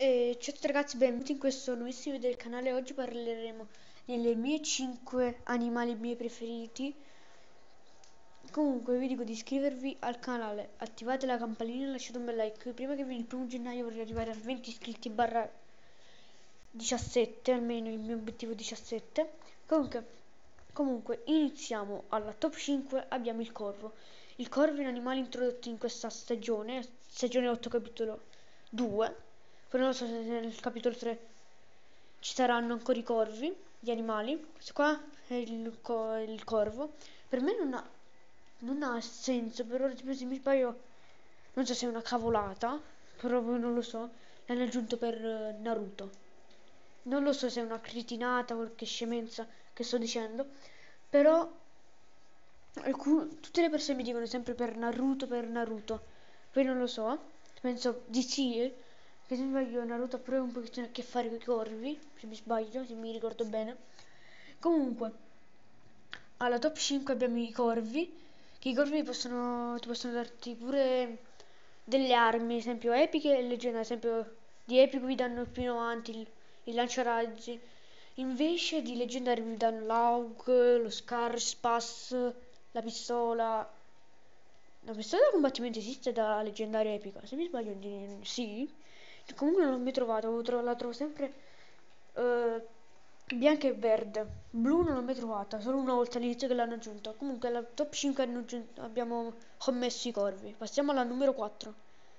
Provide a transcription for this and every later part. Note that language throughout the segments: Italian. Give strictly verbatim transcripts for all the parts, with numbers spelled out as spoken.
E ciao a tutti ragazzi, benvenuti in questo nuovissimo video del canale. Oggi parleremo delle mie cinque animali miei preferiti. Comunque vi dico di iscrivervi al canale, attivate la campanella e lasciate un bel like. Prima che viene il primo gennaio vorrei arrivare a venti iscritti barra diciassette, almeno il mio obiettivo diciassette. Comunque, comunque iniziamo. Alla top cinque abbiamo il corvo. Il corvo è un animale introdotto in questa stagione, stagione otto capitolo due. Poi non lo so se nel capitolo tre ci saranno ancora i corvi, gli animali. Questo qua è il, co il corvo. Per me non ha, non ha senso, però tipo, se mi sbaglio, non so se è una cavolata, però non lo so, l'hanno aggiunto per uh, Naruto. Non lo so se è una cretinata o qualche scemenza che sto dicendo, però tutte le persone mi dicono sempre per Naruto, per Naruto. Poi non lo so, penso di sì, che se mi sbaglio Naruto ha pure un pochettino a che fare con i corvi, se mi sbaglio, se mi ricordo bene. Comunque, alla top cinque abbiamo i corvi, che i corvi possono, ti possono darti pure delle armi, ad esempio epiche e leggendarie. Ad esempio di epico vi danno più in avanti il, il lanciarazzi, invece di leggendario vi danno l'Aug, lo Scar, Spas, la pistola. La pistola da combattimento esiste da leggendaria epica, se mi sbaglio di sì. Comunque non l'ho mai trovata, la trovo sempre uh, bianca e verde. Blu non l'ho mai trovata, solo una volta all'inizio che l'hanno aggiunta. Comunque alla top cinque abbiamo commesso i corvi. Passiamo alla numero quattro.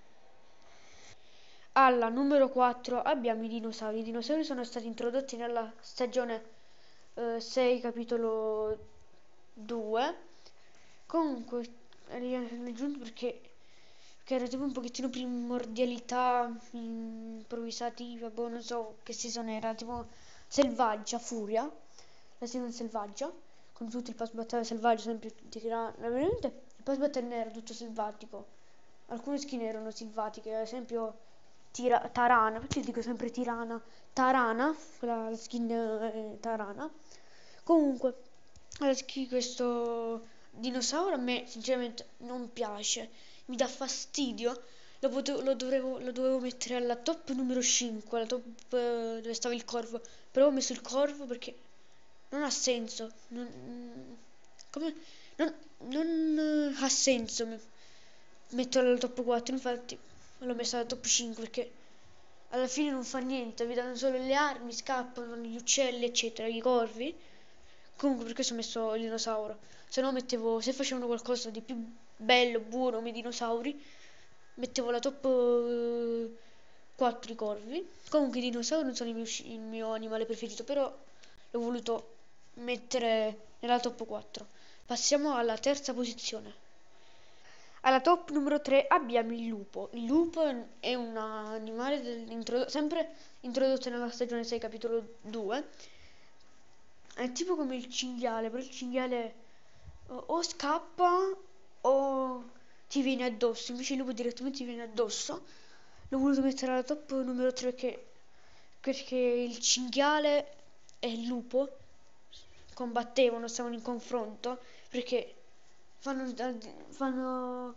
Alla numero quattro abbiamo i dinosauri. I dinosauri sono stati introdotti nella stagione uh, sei capitolo due. Comunque li hanno aggiunto perché, perché era tipo un pochettino primordialità improvvisativa, boh, non so che season era, tipo selvaggia, furia, la season selvaggia, con tutto il pass battaglia selvaggio, sempre di tirare, veramente il pass battaglia era tutto selvatico, alcune skin erano selvatiche, ad esempio tira, Tarana, perché dico sempre Tirana, Tarana, quella la skin eh, Tarana. Comunque, la skin questo dinosauro a me sinceramente non piace, mi dà fastidio. Lo, potevo, lo, dovevo, lo dovevo mettere alla top numero cinque, alla top eh, dove stava il corvo, però ho messo il corvo perché non ha senso. Non, come, non, non uh, ha senso metterlo alla top quattro, infatti l'ho messo alla top cinque perché alla fine non fa niente, vi danno solo le armi, scappano gli uccelli, eccetera, i corvi. Comunque per questo ho messo il dinosauro. Se no mettevo, se facevano qualcosa di più bello, buono come i dinosauri, mettevo la top uh, quattro i corvi. Comunque i dinosauri non sono il mio, il mio animale preferito, però l'ho voluto mettere nella top quattro. Passiamo alla terza posizione. Alla top numero tre abbiamo il lupo. Il lupo è un animale del, introdotto, sempre introdotto nella stagione sei capitolo due. È tipo come il cinghiale, però il cinghiale o, o scappa o ti viene addosso, invece il lupo direttamente ti viene addosso. L'ho voluto mettere alla top numero tre perché, perché il cinghiale e il lupo combattevano, stavano in confronto, perché fanno, fanno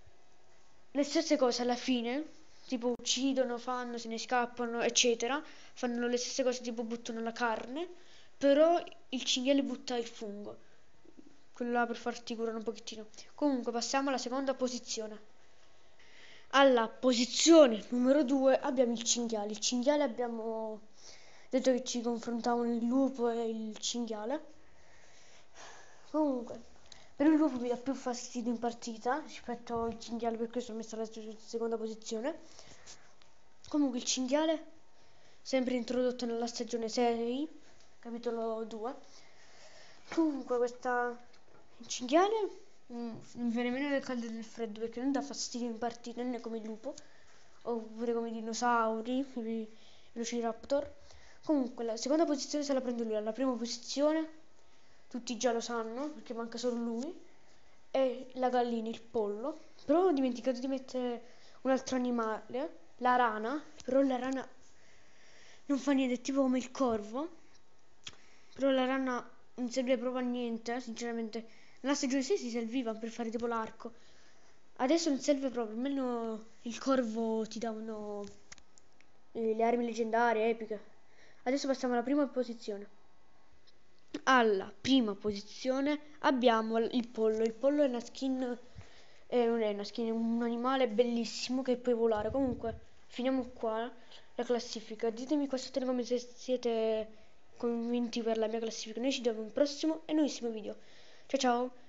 le stesse cose alla fine, tipo uccidono, fanno, se ne scappano, eccetera. Fanno le stesse cose, tipo buttano la carne, però il cinghiale butta il fungo, quello là per farti curare un pochettino. Comunque passiamo alla seconda posizione. Alla posizione numero due abbiamo il cinghiale. Il cinghiale abbiamo detto che ci confrontavano il lupo e il cinghiale. Comunque, per il lupo mi dà più fastidio in partita rispetto al cinghiale, per questo ho messo alla seconda posizione. Comunque il cinghiale, sempre introdotto nella stagione sei, capitolo due. Comunque questa il cinghiale mm, mi viene meno del caldo e del freddo perché non dà fastidio in partita, non è come il lupo, oppure come i dinosauri, i velociraptor. Comunque la seconda posizione se la prende lui, alla prima posizione tutti già lo sanno perché manca solo lui, e la gallina, il pollo. Però ho dimenticato di mettere un altro animale, la rana, però la rana non fa niente, è tipo come il corvo, però la rana non serve proprio a niente, sinceramente. Nella stagione sei si serviva per fare tipo l'arco, adesso non serve proprio, almeno il corvo ti dà uno le armi leggendarie, epiche. Adesso passiamo alla prima posizione. Alla prima posizione abbiamo il pollo. Il pollo è una skin, è non è una skin, è un animale bellissimo che puoi volare. Comunque, finiamo qua la classifica. Ditemi qua sotto nei commenti se siete convinti per la mia classifica. Noi ci vediamo in un prossimo e nuovissimo video. Ciao ciao!